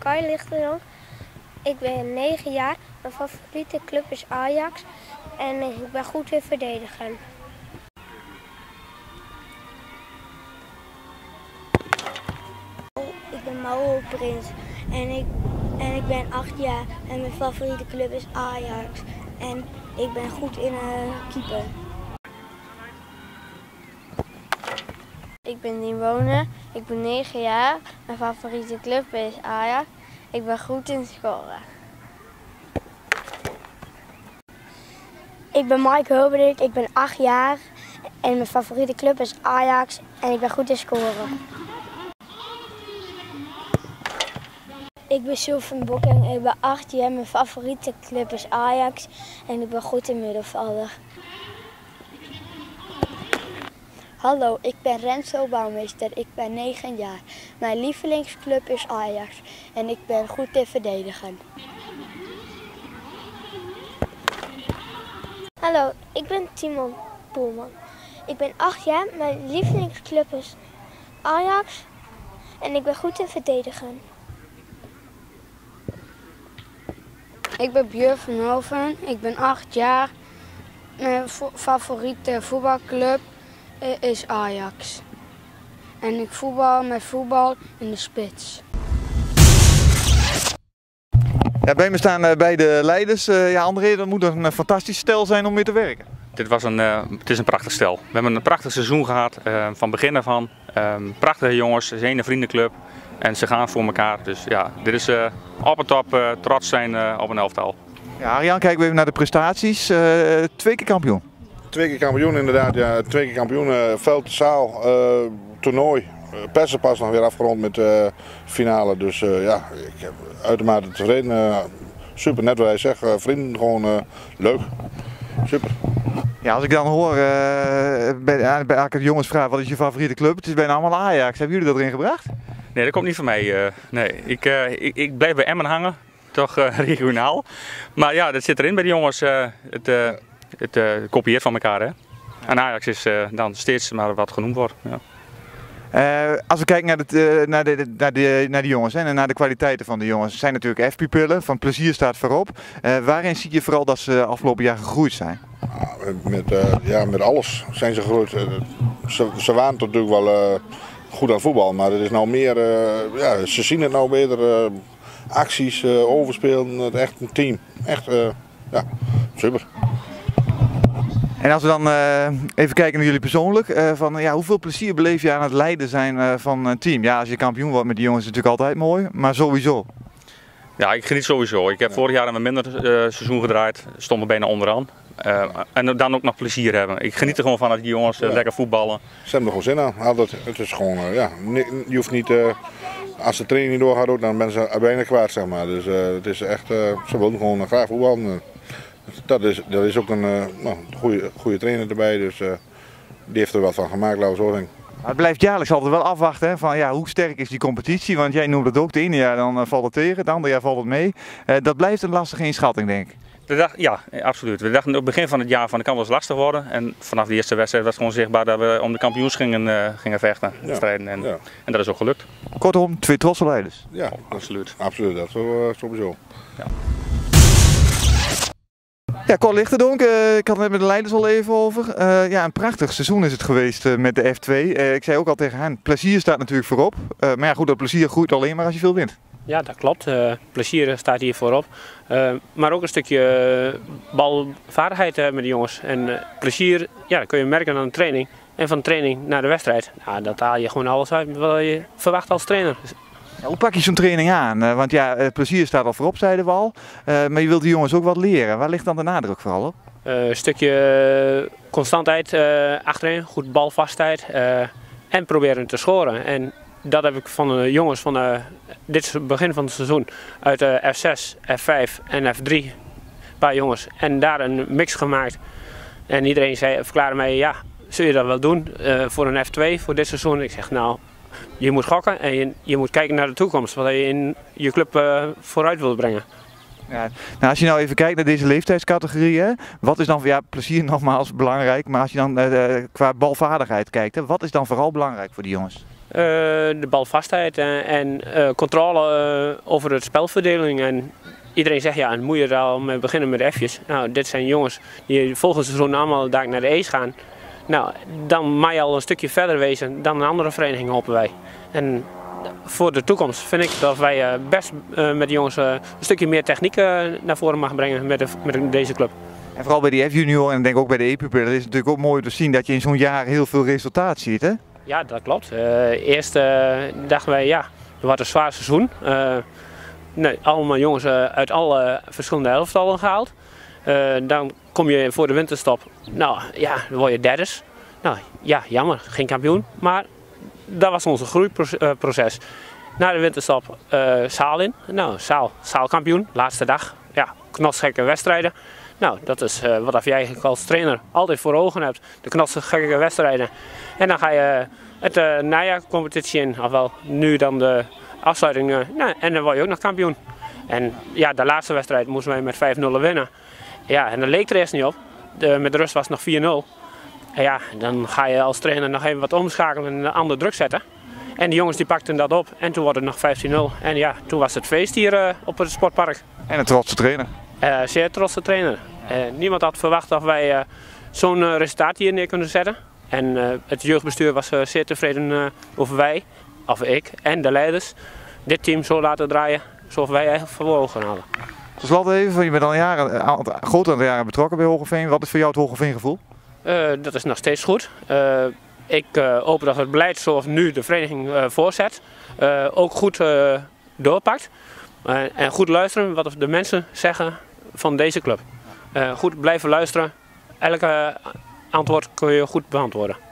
Kai Lichterdonk. Ik ben 9 jaar. Mijn favoriete club is Ajax en ik ben goed in verdedigen. Ik ben Mauro Prins en ik ben 8 jaar en mijn favoriete club is Ajax. En ik ben goed in keeper. Ik ben Dien Wonen, ik ben 9 jaar. Mijn favoriete club is Ajax. Ik ben goed in scoren. Ik ben Mike Hulberdik, ik ben 8 jaar. En mijn favoriete club is Ajax en ik ben goed in scoren. Ik ben Sylvain Bok en ik ben 8 jaar. Mijn favoriete club is Ajax en ik ben goed in middenvelder. Hallo, ik ben Renzo Bouwmeester, ik ben 9 jaar. Mijn lievelingsclub is Ajax en ik ben goed in verdedigen. Hallo, ik ben Timon Poelman. Ik ben 8 jaar, mijn lievelingsclub is Ajax en ik ben goed in verdedigen. Ik ben Björn van Hoven, ik ben 8 jaar. Mijn favoriete voetbalclub is Ajax. En ik voetbal met voetbal in de spits. Ja, bij me staan beide leiders. Ja, André, dat moet een fantastisch stel zijn om mee te werken. Het is een prachtig stel. We hebben een prachtig seizoen gehad, van begin af aan. Prachtige jongens, het is een vriendenclub en ze gaan voor elkaar. Dus ja, dit is op en top trots zijn op een elftal. Ja, Arjan, kijken we even naar de prestaties. 2 keer kampioen. 2 keer kampioen inderdaad, ja. 2 keer kampioen, veld, zaal, toernooi. Persen pas nog weer afgerond met de finale. Dus ja, ik heb uitermate tevreden. Super, net wat hij zegt, vrienden, gewoon leuk. Super. Ja, als ik dan hoor bij elke jongens vraag wat is je favoriete club, het is bijna allemaal Ajax. Hebben jullie dat erin gebracht? Nee, dat komt niet van mij. Nee. Ik blijf bij Emmen hangen, toch regionaal. Maar ja, dat zit erin bij de jongens. Het kopieert van elkaar, hè. En Ajax is dan steeds maar wat genoemd wordt. Ja. Als we kijken naar de jongens en naar de kwaliteiten van de jongens, zijn natuurlijk F-pupillen, van plezier staat voorop. Waarin zie je vooral dat ze afgelopen jaar gegroeid zijn? Met alles zijn ze gegroeid. Ze waren natuurlijk wel goed aan voetbal, maar het is nou meer, ze zien het nou beter, acties, overspelen, het echt een team. Echt, super. En als we dan even kijken naar jullie persoonlijk, hoeveel plezier beleef je aan het leiden zijn van een team? Ja, als je kampioen wordt met die jongens is het natuurlijk altijd mooi, maar sowieso. Ja, ik geniet sowieso. Ik heb vorig jaar een minder seizoen gedraaid, stonden bijna onderaan. En dan ook nog plezier hebben. Ik geniet er gewoon van dat die jongens lekker voetballen. Ze hebben er gewoon zin aan. Het is gewoon, je hoeft niet, als de training niet doorgaat ook, dan ben ze bijna kwaad, zeg maar. Dus het is echt, ze willen gewoon graag voetballen. Dat is ook een goede trainer erbij, dus die heeft er wat van gemaakt, laten we zo zeggen. Het blijft jaarlijks altijd wel afwachten, hè, van hoe sterk is die competitie, want jij noemde het ook, de ene jaar dan valt het tegen, het andere jaar valt het mee. Dat blijft een lastige inschatting, denk ik. Ja, absoluut. We dachten op het begin van het jaar van, het kan wel eens lastig worden. En vanaf de eerste wedstrijd was het gewoon zichtbaar dat we om de kampioens gingen vechten, strijden. En dat is ook gelukt. Kortom, 2 trotse leiders. Ja, absoluut. Absoluut, dat sowieso. Ja. Ja, Cor Lichterdonk, ik had het net met de leiders al even over. Een prachtig seizoen is het geweest met de F2. Ik zei ook al tegen hen, plezier staat natuurlijk voorop. Maar ja, goed, dat plezier groeit alleen maar als je veel wint. Ja, dat klopt. Plezier staat hier voorop. Maar ook een stukje balvaardigheid met de jongens. En plezier, ja, dat kun je merken aan de training. En van de training naar de wedstrijd. Nou, dat haal je gewoon alles uit wat je verwacht als trainer. Ja, hoe pak je zo'n training aan? Want ja, plezier staat al voorop, zeiden we al. Maar je wilt die jongens ook wat leren. Waar ligt dan de nadruk vooral op? Een stukje constantheid achterin, goed balvastheid en proberen te scoren. En dat heb ik van de jongens van dit begin van het seizoen uit F6, F5 en F3. Een paar jongens. En daar een mix gemaakt. En iedereen verklaarde mij, ja, zul je dat wel doen voor een F2 voor dit seizoen? Ik zeg, nou, je moet gokken en je moet kijken naar de toekomst, wat je in je club vooruit wilt brengen. Ja, nou, als je nou even kijkt naar deze leeftijdscategorie, hè, wat is dan, ja, plezier nogmaals belangrijk, maar als je dan qua balvaardigheid kijkt, hè, wat is dan vooral belangrijk voor die jongens? De balvastheid en controle over het spelverdeling. En iedereen zegt ja, en moet je er al mee beginnen met F'jes. Nou, dit zijn jongens die volgend seizoen allemaal daar naar de E's gaan. Nou, dan mag je al een stukje verder wezen dan een andere vereniging, hopen wij. En voor de toekomst vind ik dat wij best met de jongens een stukje meer techniek naar voren mag brengen met deze club. En vooral bij die F-junior en denk ook bij de E-pupillen is het natuurlijk ook mooi te zien dat je in zo'n jaar heel veel resultaat ziet, hè? Ja, dat klopt. Eerst dachten wij, ja, het wordt een zwaar seizoen. Nee, allemaal jongens uit alle verschillende elftallen gehaald. Dan kom je voor de winterstop. Nou ja, dan word je derdes. Nou ja, jammer, geen kampioen. Maar dat was onze groeiproces. Na de winterstop Saal in. Nou, Saal kampioen, laatste dag. Ja, knotsgekke wedstrijden. Nou, dat is wat jij eigenlijk als trainer altijd voor ogen hebt. De knotsgekke wedstrijden. En dan ga je het najaarcompetitie in. Ofwel nu dan de afsluiting. Nou, en dan word je ook nog kampioen. En ja, de laatste wedstrijd moesten wij met 5-0 winnen. Ja, en dat leek er eerst niet op. Met de rust was het nog 4-0. En ja, dan ga je als trainer nog even wat omschakelen en een andere druk zetten. En die jongens die pakten dat op. En toen wordt het nog 15-0. En ja, toen was het feest hier op het sportpark. En een trotse trainer. Zeer trotse trainer. Niemand had verwacht dat wij zo'n resultaat hier neer kunnen zetten. En het jeugdbestuur was zeer tevreden over wij, of ik en de leiders, dit team zo laten draaien zoals wij eigenlijk voor ogen hadden. Tot slot even, je bent al een groot aantal jaren betrokken bij Hoogeveen. Wat is voor jou het Hoogeveen gevoel? Dat is nog steeds goed. Ik hoop dat het beleid zoals nu de vereniging voorzet ook goed doorpakt. En goed luisteren wat de mensen zeggen van deze club. Goed blijven luisteren. Elke antwoord kun je goed beantwoorden.